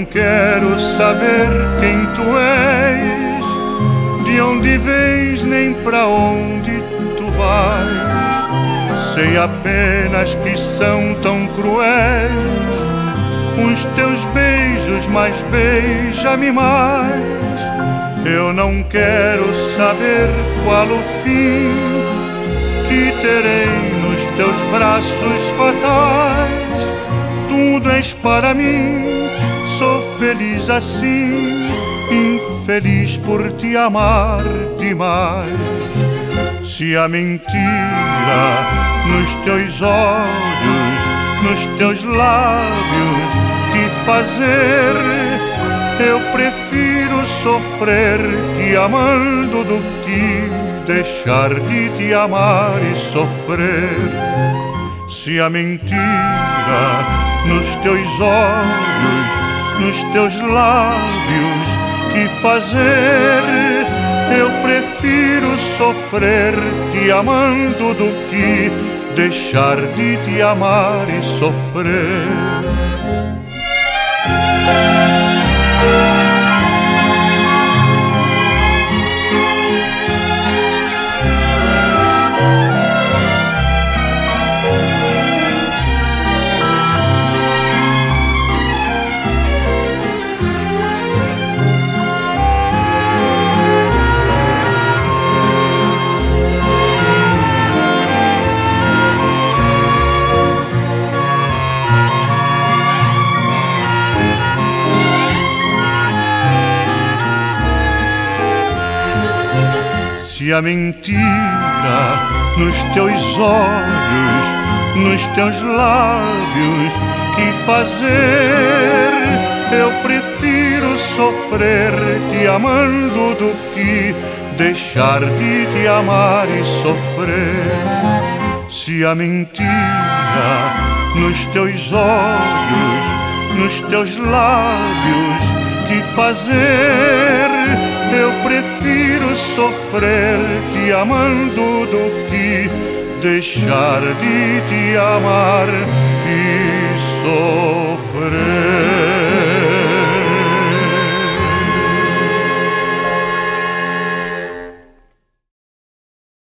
não quero saber quem tu és, de onde vens nem pra onde tu vais. Sei apenas que são tão cruéis os teus beijos, mas beija-me mais. Eu não quero saber qual o fim que terei nos teus braços fatais. Tudo és para mim, sou feliz assim, infeliz por te amar demais. Se a mentira nos teus olhos, nos teus lábios que fazer, eu prefiro sofrer te amando do que deixar de te amar e sofrer. Se a mentira nos teus olhos, nos teus lábios que fazer, eu prefiro sofrer te amando do que deixar de te amar e sofrer. Se a mentira nos teus olhos, nos teus lábios que fazer, eu prefiro sofrer te amando do que deixar de te amar e sofrer. Se a mentira nos teus olhos, nos teus lábios que fazer, eu prefiro sofrer te amando do que deixar de te amar e sofrer.